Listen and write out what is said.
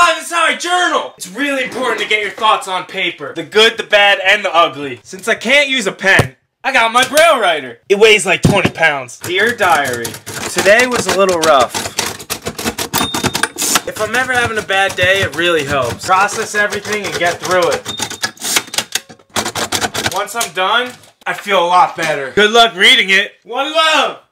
Ah, this is how I journal! It's really important to get your thoughts on paper. The good, the bad, and the ugly. Since I can't use a pen, I got my Braille writer. It weighs like 20 pounds. Dear diary, today was a little rough. If I'm ever having a bad day, it really helps. Process everything and get through it. Once I'm done, I feel a lot better. Good luck reading it. One love!